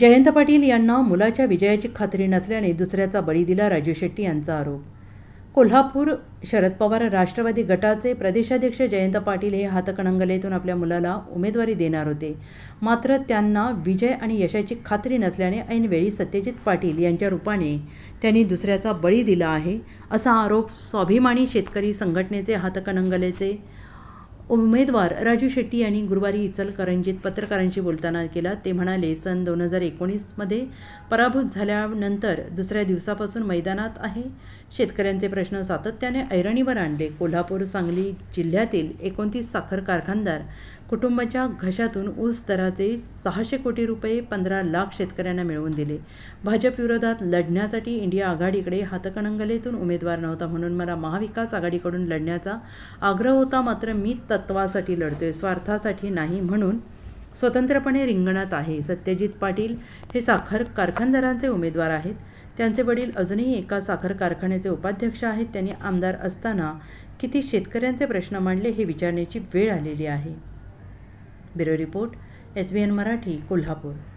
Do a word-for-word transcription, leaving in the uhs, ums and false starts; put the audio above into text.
जयंत पाटील यांना मुलाच्या विजयाची खात्री नसल्याने दुसऱ्याचा बळी दिला, राजू शेट्टी यांचा आरोप। कोल्हापूर शरद पवार राष्ट्रवादी गटाचे प्रदेशाध्यक्ष जयंत पाटील हे हातकणंगलेतून आपल्या मुलाला उमेदवारी देणार होते, मात्र त्यांना विजय आणि यशाची खात्री नसल्याने ऐनवेळी सत्यजित पाटील यांच्या रूपाने त्यांनी दुसऱ्याचा बळी दिला आहे, असा आरोप स्वाभिमानी शेतकरी संघटनेचे हातकणंगलेचे उमेदवार राजू शेट्टी यांनी गुरुवारी इचलकरंजीत पत्रकारांशी बोलताना केला। ते म्हणाले, सन दोन हजार एकोणीसमध्ये पराभूत झाल्यानंतर दुसऱ्या दिवसापासून मैदानात आहे। शेतकऱ्यांचे प्रश्न सातत्याने ऐरणीवर आणले। कोल्हापूर सांगली जिल्ह्यातील एकोणतीस साखर कारखानदार कुटुंबाच्या घशातून ऊस दराचे सहाशे कोटी रुपये पंधरा लाख शेतकऱ्यांना मिळवून दिले। भाजप विरोधात लढण्यासाठी इंडिया आघाडीकडे हातकणंगलेतून उमेदवार नव्हता, म्हणून मला महाविकास आघाडीकडून लढण्याचा आग्रह होता, मात्र मी तत्वासाठी लढतोय, स्वार्थासाठी नाही, म्हणून स्वतंत्रपणे रिंगणात आहे। सत्यजित पाटील हे साखर कारखानदारांचे उमेदवार आहेत। त्यांचे वडील अजूनही एका साखर कारखान्याचे उपाध्यक्ष आहेत। त्यांनी आमदार असताना किती शेतकऱ्यांचे प्रश्न मांडले हे विचारण्याची वेळ आलेली आहे। Bureau report, S B N Marathi, Kolhapur.